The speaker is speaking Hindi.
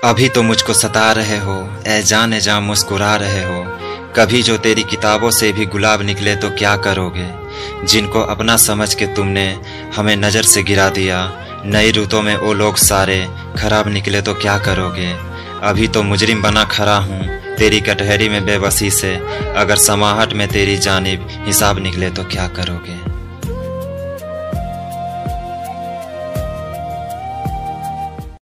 अभी तो मुझको सता रहे हो, ए जान मुस्कुरा रहे हो। कभी जो तेरी किताबों से भी गुलाब निकले तो क्या करोगे। जिनको अपना समझ के तुमने हमें नज़र से गिरा दिया, नई रुतों में वो लोग सारे खराब निकले तो क्या करोगे। अभी तो मुजरिम बना खड़ा हूँ तेरी कटहरी में बेबसी से, अगर समाहट में तेरी जानिब हिसाब निकले तो क्या करोगे।